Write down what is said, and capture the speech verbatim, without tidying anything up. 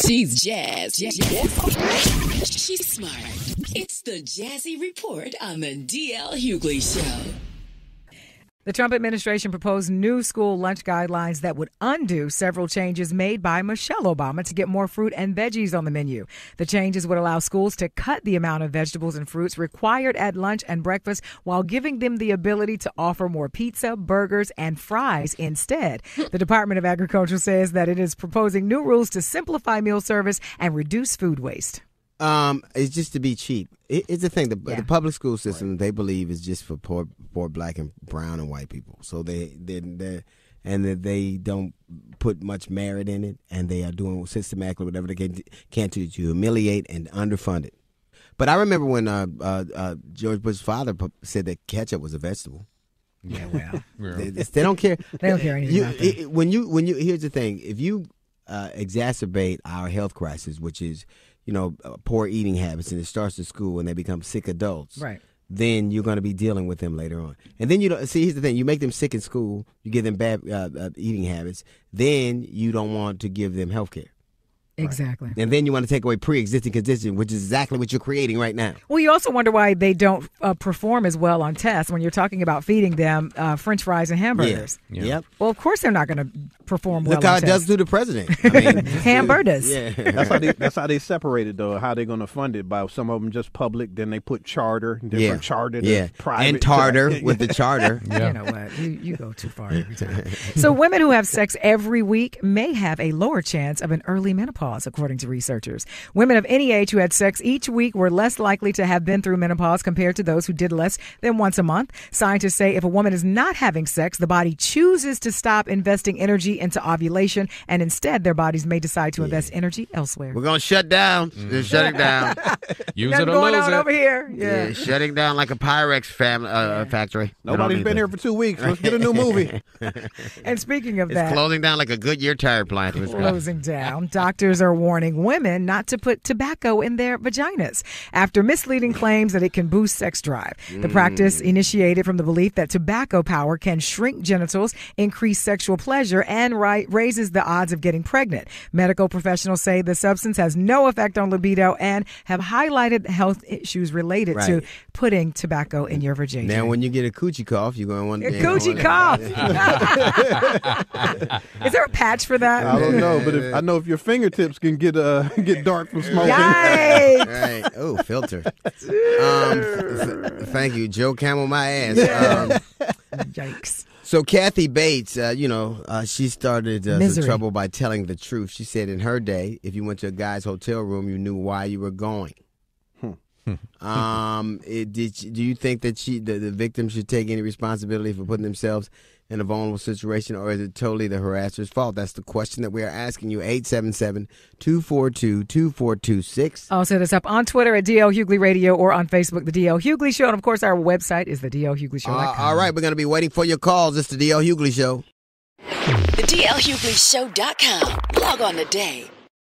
She's Jazz. Jazz. She's smart. It's the Jazzy Report on the D L Hughley Show. The Trump administration proposed new school lunch guidelines that would undo several changes made by Michelle Obama to get more fruit and veggies on the menu. The changes would allow schools to cut the amount of vegetables and fruits required at lunch and breakfast while giving them the ability to offer more pizza, burgers, and fries instead. The Department of Agriculture says that it is proposing new rules to simplify meal service and reduce food waste. Um, it's just to be cheap. It, it's the thing. The, Yeah. the public school system, they believe, is just for poor, poor black and brown and white people. So they, they, they and that they don't put much merit in it, and they are doing systematically whatever they can, can to, to humiliate and underfund it. But I remember when uh, uh, uh, George Bush's father said that ketchup was a vegetable. Yeah, well, They, they don't care. They don't care anything You- about that. it- when you when you here's the thing: if you uh, exacerbate our health crisis, which is you know uh, poor eating habits, and it starts at school when they become sick adults, right? Then you're going to be dealing with them later on. And then you don't see. Here's the thing: you make them sick in school, you give them bad uh, uh, eating habits. Then you don't want to give them health care. Exactly. And then you want to take away pre-existing condition, which is exactly what you're creating right now. Well, you also wonder why they don't uh, perform as well on tests when you're talking about feeding them uh, French fries and hamburgers. Yeah. Yep. Well, of course they're not going to perform well Look how on it tests. does to the president. I mean, Hamburgers. Yeah. That's how they that's how they separate it though. How they going to fund it? By some of them just public, then they put charter, different Yeah. charter, to Yeah. private, And tartar to- with the charter. You know what? You, you go too far every time. So women who have sex every week may have a lower chance of an early menopause, according to researchers. Women of any age who had sex each week were less likely to have been through menopause compared to those who did less than once a month. Scientists say if a woman is not having sex, the body chooses to stop investing energy into ovulation, and instead their bodies may decide to invest energy elsewhere. We're going to shut down. Just shut it down. Use Nothing it or going lose on it. over here. Yeah. Yeah, shutting down like a Pyrex family uh, factory. Nobody's been here for two weeks. Let's get a new movie. And speaking of It's that, closing down like a Goodyear tire plant. closing down, doctors are warning women not to put tobacco in their vaginas after misleading claims that it can boost sex drive. The practice initiated from the belief that tobacco power can shrink genitals, increase sexual pleasure, and ri- raises the odds of getting pregnant. Medical professionals say the substance has no effect on libido and have highlighted health issues related to Right. putting tobacco in your vagina. Now, when you get a coochie cough, you're going to want A to... coochie cough. Is there a patch for that? I don't know, but if, I know if your fingertips can get uh get dark from smoking. Yikes. Right. Oh, filter. Um, th- thank you, Joe Camel, my ass. Um, Yikes. so Kathy Bates, uh, you know, uh, she started uh, some Misery. trouble by telling the truth. She said in her day, if you went to a guy's hotel room, you knew why you were going. um, it, did she, do you think that she, the, the victim should take any responsibility for putting themselves in a vulnerable situation, or is it totally the harasser's fault? That's the question that we are asking you. eight seven seven, two four two, two four two six. Also hit us up on Twitter at D L Hughley Radio or on Facebook, The D L Hughley Show. And, of course, our website is the D L Hughley Show dot com. Uh, all right, we're going to be waiting for your calls. It's the D L Hughley Show. The D L Hughley Show dot com. Log on today.